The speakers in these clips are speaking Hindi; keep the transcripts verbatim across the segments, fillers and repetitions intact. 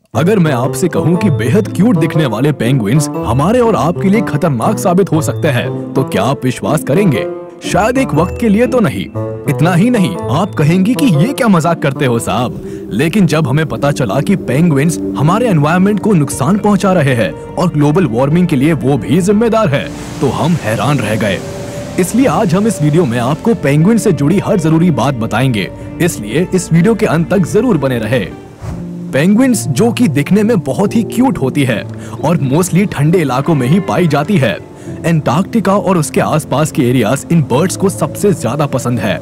अगर मैं आपसे कहूं कि बेहद क्यूट दिखने वाले पेंगुइन्स हमारे और आपके लिए खतरनाक साबित हो सकते हैं, तो क्या आप विश्वास करेंगे? शायद एक वक्त के लिए तो नहीं। इतना ही नहीं, आप कहेंगे कि ये क्या मजाक करते हो साहब। लेकिन जब हमें पता चला कि पेंगुइन्स हमारे एनवायरनमेंट को नुकसान पहुंचा रहे हैं और ग्लोबल वार्मिंग के लिए वो भी जिम्मेदार है, तो हम हैरान रह गए। इसलिए आज हम इस वीडियो में आपको पेंगुइन से जुड़ी हर जरूरी बात बताएंगे, इसलिए इस वीडियो के अंत तक जरूर बने रहे। पेंगुइन्स, जो कि दिखने में बहुत ही क्यूट होती है और मोस्टली ठंडे इलाकों में ही पाई जाती है, एंटार्क्टिका और उसके आसपास के एरियाज इन बर्ड्स को सबसे ज्यादा पसंद है।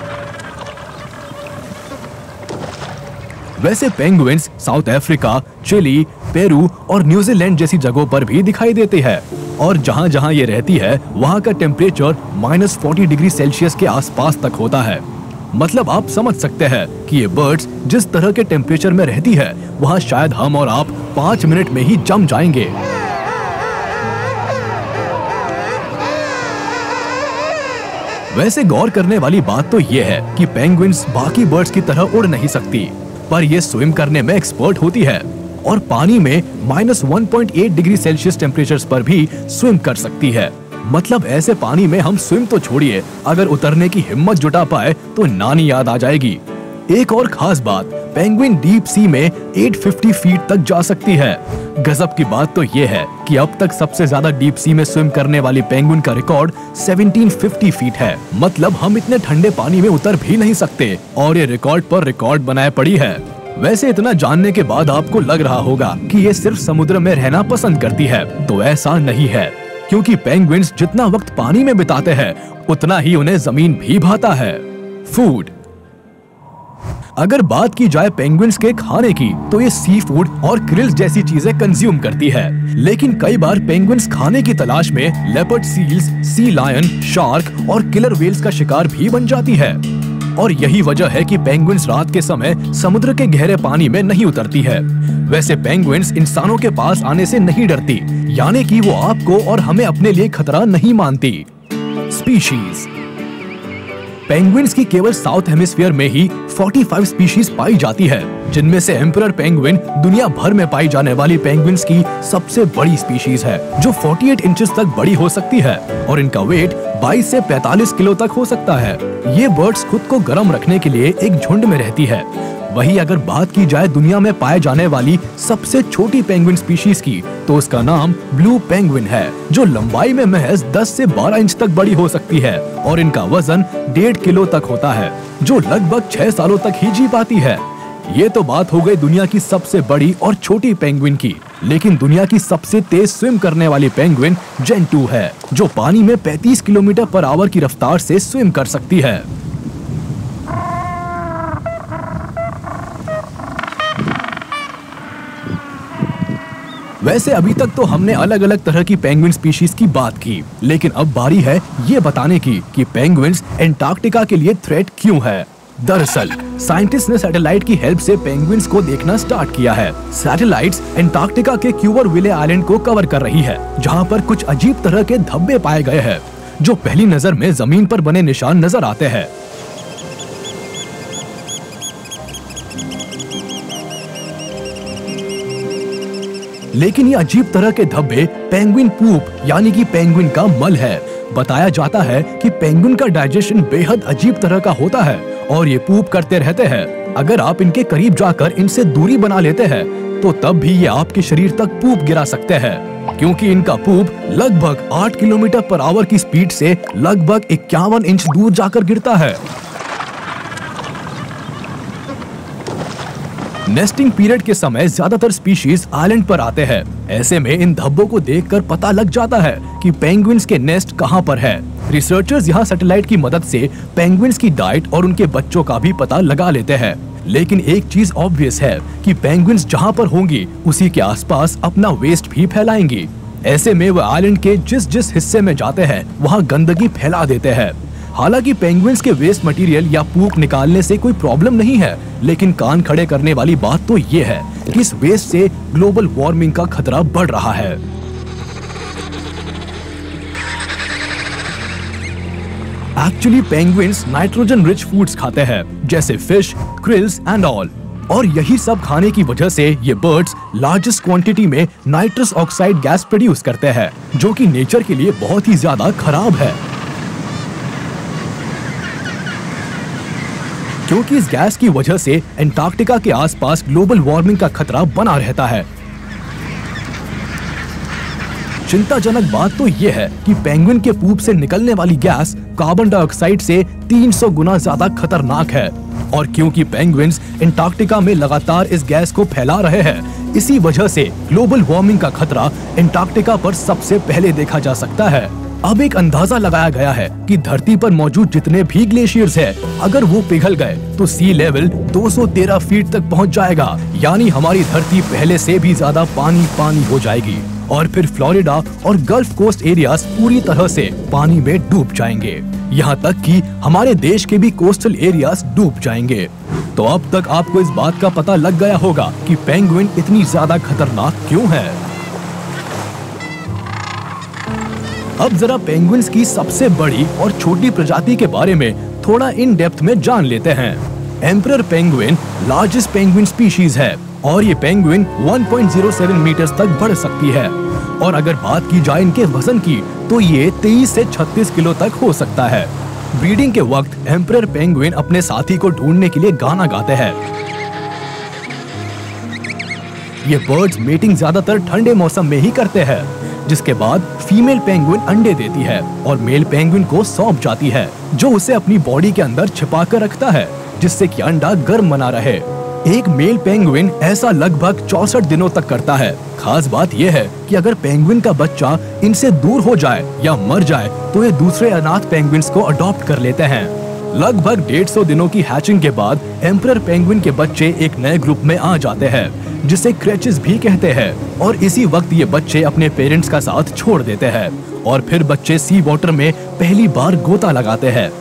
वैसे penguins South Africa, Chile, Peru और न्यूजीलैंड जैसी जगहों पर भी दिखाई देती है और जहां जहां ये रहती है वहां का temperature minus forty degree Celsius के आसपास तक होता है। मतलब आप समझ सकते हैं कि ये बर्ड्स जिस तरह के टेम्परेचर में रहती है वहां शायद हम और आप पाँच मिनट में ही जम जाएंगे। वैसे गौर करने वाली बात तो ये है कि पेंगुइन्स बाकी बर्ड्स की तरह उड़ नहीं सकती, पर ये स्विम करने में एक्सपर्ट होती है और पानी में minus one point eight degree Celsius temperature पर भी स्विम कर सकती है। मतलब ऐसे पानी में हम स्विम तो छोड़िए, अगर उतरने की हिम्मत जुटा पाए तो नानी याद आ जाएगी। एक और खास बात, पेंगुइन डीप सी में आठ सौ पचास फीट तक जा सकती है। गजब की बात तो ये है कि अब तक सबसे ज्यादा डीप सी में स्विम करने वाली पेंगुइन का रिकॉर्ड सत्रह सौ पचास फीट है। मतलब हम इतने ठंडे पानी में उतर भी नहीं सकते और ये रिकॉर्ड पर रिकॉर्ड बनाए पड़ी है। वैसे इतना जानने के बाद आपको लग रहा होगा कि ये सिर्फ समुद्र में रहना पसंद करती है, तो ऐसा नहीं है, क्योंकि पेंगुइन्स जितना वक्त पानी में बिताते हैं उतना ही उन्हें जमीन भी भाता है। फूड, अगर बात की जाए पेंगुइन्स के खाने की, तो ये सी फूड और क्रिल्स जैसी चीजें कंज्यूम करती है। लेकिन कई बार पेंगुइन्स खाने की तलाश में leopard seals, sea lion, shark और किलर व्हेल्स का शिकार भी बन जाती है। और यही वजह है कि पेंगुइन्स रात के समय समुद्र के गहरे पानी में नहीं उतरती है। वैसे पेंगुइन्स इंसानों के पास आने से नहीं डरती, यानी कि वो आपको और हमें अपने लिए खतरा नहीं मानती। स्पीशीज, पेंगुइन्स की केवल साउथ हेमिस्फीयर में ही पैंतालीस स्पीशीज पाई जाती है, जिनमें से एम्परर पेंगुइन दुनिया भर में पाई जाने वाली पेंगुइन्स की सबसे बड़ी स्पीशीज है, जो अड़तालीस इंचेस तक बड़ी हो सकती है और इनका वेट बाईस से पैंतालीस किलो तक हो सकता है। ये बर्ड्स खुद को गर्म रखने के लिए एक झुंड में रहती है। वही अगर बात की जाए दुनिया में पाए जाने वाली सबसे छोटी पेंगुइन स्पीशीज की, तो उसका नाम ब्लू पेंगुइन है, जो लंबाई में महज दस से बारह इंच तक बड़ी हो सकती है और इनका वजन डेढ़ किलो तक होता है, जो लगभग छह सालों तक ही जी पाती है। ये तो बात हो गई दुनिया की सबसे बड़ी और छोटी पेंगुइन की, लेकिन दुनिया की सबसे तेज स्विम करने वाली पेंगुइन जेंटू है, जो पानी में पैंतीस किलोमीटर पर आवर की रफ्तार से स्विम कर सकती है। वैसे अभी तक तो हमने अलग अलग तरह की पेंगुइन स्पीशीज की बात की, लेकिन अब बारी है ये बताने की कि पेंगुइन्स एंटार्क्टिका के लिए थ्रेट क्यों है। दरअसल साइंटिस्ट ने सैटेलाइट की हेल्प से पेंगुइन्स को देखना स्टार्ट किया है। सैटेलाइट्स एंटार्क्टिका के क्यूवरविले आइलैंड को कवर कर रही है, जहां पर कुछ अजीब तरह के धब्बे पाए गए हैं, जो पहली नजर में जमीन पर बने निशान नजर आते हैं। लेकिन ये अजीब तरह के धब्बे पेंगुइन पूप यानी कि पेंगुइन का मल है। बताया जाता है कि पेंगुइन का डाइजेशन बेहद अजीब तरह का होता है और ये पूप करते रहते हैं। अगर आप इनके करीब जाकर इनसे दूरी बना लेते हैं तो तब भी ये आपके शरीर तक पूप गिरा सकते हैं, क्योंकि इनका पूप लगभग आठ किलोमीटर पर आवर की स्पीड से लगभग इक्यावन इंच दूर जाकर गिरता है। नेस्टिंग पीरियड के समय ज्यादातर स्पीशीज आइलैंड पर आते हैं। ऐसे में इन धब्बों को देखकर पता लग जाता है कि पेंगुइन्स के नेस्ट कहां पर है। रिसर्चर्स यहां सैटेलाइट की मदद से पेंगुइन्स की डाइट और उनके बच्चों का भी पता लगा लेते हैं। लेकिन एक चीज ऑब्वियस है कि पेंगुइन्स जहां पर होंगी उसी के आसपास अपना वेस्ट भी फैलाएंगी। ऐसे में वह आइलैंड के जिस जिस हिस्से में जाते हैं वहां गंदगी फैला देते हैं। हालांकि पेंगुइन्स के वेस्ट मटेरियल या पूप निकालने से कोई प्रॉब्लम नहीं है, लेकिन कान खड़े करने वाली बात तो ये है कि इस वेस्ट से ग्लोबल वार्मिंग का खतरा बढ़ रहा है। Actually penguins nitrogen rich foods खाते हैं, जैसे फिश, क्रिल्स एंड ऑल। और यही सब खाने की वजह से ये बर्ड्स लार्जेस्ट क्वांटिटी में नाइट्रस ऑक्साइड गैस प्रोड्यूस करते हैं, जो कि नेचर के लिए बहुत ही ज्यादा खराब है, क्योंकि इस गैस की वजह से अंटार्कटिका के आसपास ग्लोबल वार्मिंग का खतरा बना रहता है। चिंताजनक बात तो यह है कि पेंगुइन के पूप से निकलने वाली गैस कार्बन डाइऑक्साइड से तीन सौ गुना ज्यादा खतरनाक है, और क्योंकि पेंगुइन्स अंटार्कटिका में लगातार इस गैस को फैला रहे हैं, इसी वजह से ग्लोबल वार्मिंग का खतरा अंटार्कटिका पर सबसे पहले देखा जा सकता है। अब एक अंदाजा लगाया गया है कि धरती पर मौजूद जितने भी ग्लेशियर्स हैं, अगर वो पिघल गए तो सी लेवल दो सौ तेरह फीट तक पहुंच जाएगा, यानी हमारी धरती पहले से भी ज्यादा पानी पानी हो जाएगी, और फिर फ्लोरिडा और गल्फ कोस्ट एरियाज पूरी तरह से पानी में डूब जाएंगे, यहाँ तक कि हमारे देश के भी कोस्टल एरियाज डूब जाएंगे। तो अब तक आपको इस बात का पता लग गया होगा कि पेंगुइन इतनी ज्यादा खतरनाक क्यों है। अब जरा पेंगुइन्स की सबसे बड़ी और छोटी प्रजाति के बारे में थोड़ा इन डेप्थ में जान लेते हैं। Emperor penguin largest penguin species है, और ये पेंगुइन एक पॉइंट ज़ीरो सात मीटर तक बढ़ सकती है, और अगर बात की जाए इनके वजन की तो ये तेईस से छत्तीस किलो तक हो सकता है। ब्रीडिंग के वक्त एम्परर पेंगुइन अपने साथी को ढूंढने के लिए गाना गाते हैं। ये बर्ड्स मीटिंग ज्यादातर ठंडे मौसम में ही करते हैं, जिसके बाद फीमेल पेंगुइन अंडे देती है और मेल पेंगुइन को सौंप जाती है, जो उसे अपनी बॉडी के अंदर छिपा कर रखता है, जिससे कि अंडा गर्म बना रहे। एक मेल पेंगुइन ऐसा लगभग चौसठ दिनों तक करता है। खास बात यह है कि अगर पेंगुइन का बच्चा इनसे दूर हो जाए या मर जाए तो ये दूसरे अनाथ पेंगुइन्स को अडॉप्ट कर लेते हैं। लगभग डेढ़ सौ दिनों की हैचिंग के बाद एम्परर पेंगुइन के बच्चे एक नए ग्रुप में आ जाते हैं, जिसे क्रेचेस भी कहते हैं, और इसी वक्त ये बच्चे अपने पेरेंट्स का साथ छोड़ देते हैं, और फिर बच्चे सी वाटर में पहली बार गोता लगाते हैं।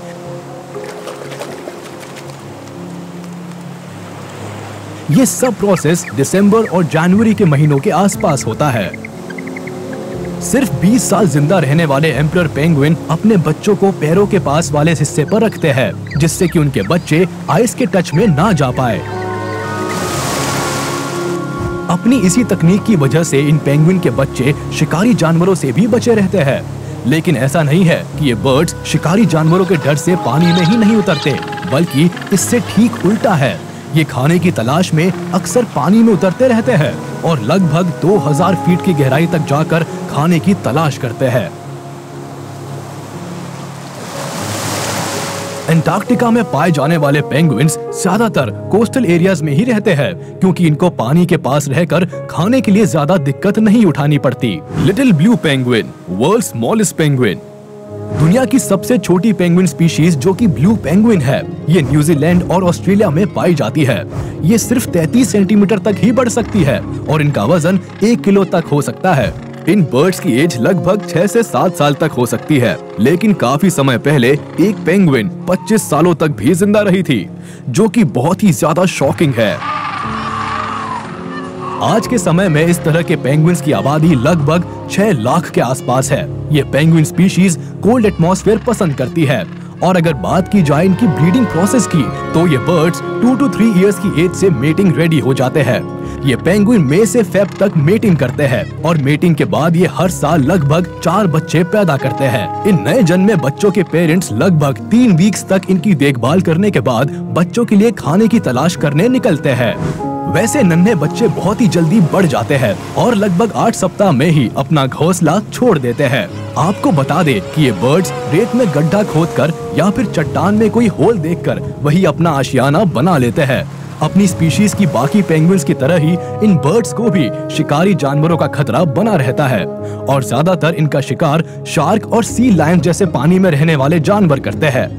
ये सब प्रोसेस दिसंबर और जनवरी के महीनों के आसपास होता है। सिर्फ बीस साल जिंदा रहने वाले एम्परर पेंगुइन अपने बच्चों को पैरों के पास वाले हिस्से पर रखते हैं, जिससे कि उनके बच्चे आइस के टच में ना जा पाए। अपनी इसी तकनीक की वजह से इन पेंगुइन के बच्चे शिकारी जानवरों से भी बचे रहते हैं। लेकिन ऐसा नहीं है कि ये बर्ड्स शिकारी जानवरों के डर से पानी में ही नहीं उतरते, बल्कि इससे ठीक उल्टा है। ये खाने की तलाश में अक्सर पानी में उतरते रहते हैं और लगभग दो हज़ार फीट की गहराई तक जाकर खाने की तलाश करते हैं। अंटार्कटिका में पाए जाने वाले पेंगुइन्स ज्यादातर कोस्टल एरियाज में ही रहते हैं, क्योंकि इनको पानी के पास रहकर खाने के लिए ज्यादा दिक्कत नहीं उठानी पड़ती। Little blue penguin, world smallest penguin, दुनिया की सबसे छोटी पेंगुइन स्पीशीज जो कि ब्लू पेंगुइन है, ये न्यूजीलैंड और ऑस्ट्रेलिया में पाई जाती है। ये सिर्फ तैंतीस सेंटीमीटर तक ही बढ़ सकती है और इनका वजन एक किलो तक हो सकता है। इन बर्ड्स की एज लगभग छह से सात साल तक हो सकती है, लेकिन काफी समय पहले एक पेंगुइन पच्चीस सालों तक भी जिंदा रही थी, जो कि बहुत ही ज्यादा शॉकिंग है। आज के समय में इस तरह के पेंगुइन्स की आबादी लगभग छह लाख के आसपास है। ये पेंगुइन स्पीशीज कोल्ड एटमॉस्फेयर पसंद करती है, और अगर बात की जाए इनकी ब्रीडिंग प्रोसेस की तो ये birds two to three years की एज से मेटिंग रेडी हो जाते हैं। ये पेंगुइन मई से फेब तक मेटिंग करते हैं, और मेटिंग के बाद ये हर साल लगभग चार बच्चे पैदा करते हैं। इन नए जन्मे बच्चों के पेरेंट्स लगभग तीन वीक्स तक इनकी देखभाल करने के बाद बच्चों के लिए खाने की तलाश करने निकलते हैं। वैसे नन्हे बच्चे बहुत ही जल्दी बढ़ जाते हैं और लगभग आठ सप्ताह में ही अपना घोंसला छोड़ देते हैं। आपको बता दे कि ये बर्ड्स रेत में गड्ढा खोदकर या फिर चट्टान में कोई होल देखकर वही अपना आशियाना बना लेते हैं। अपनी स्पीशीज की बाकी पेंगुइन्स की तरह ही इन बर्ड्स को भी शिकारी जानवरों का खतरा बना रहता है, और ज्यादातर इनका शिकार शार्क और सी लायन जैसे पानी में रहने वाले जानवर करते हैं।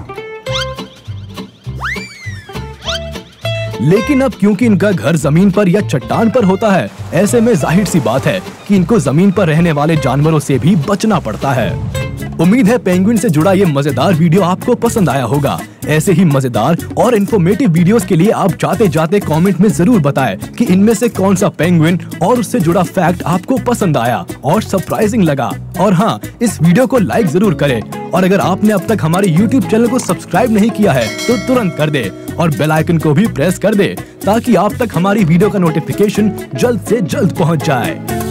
लेकिन अब क्योंकि इनका घर जमीन पर या चट्टान पर होता है, ऐसे में जाहिर सी बात है कि इनको जमीन पर रहने वाले जानवरों से भी बचना पड़ता है। उम्मीद है पेंगुइन से जुड़ा ये मजेदार वीडियो आपको पसंद आया होगा। ऐसे ही मजेदार और इन्फॉर्मेटिव वीडियोस के लिए आप जाते जाते कमेंट में जरूर बताएं कि इनमें से कौन सा पेंगुइन और उससे जुड़ा फैक्ट आपको पसंद आया और सरप्राइजिंग लगा। और हाँ, इस वीडियो को लाइक जरूर करें और अगर आपने अब तक हमारे यूट्यूब चैनल को सब्सक्राइब नहीं किया है तो तुरंत कर दे और बेल आइकन को भी प्रेस कर दे ताकि आप तक हमारी वीडियो का नोटिफिकेशन जल्द से जल्द पहुँच जाए।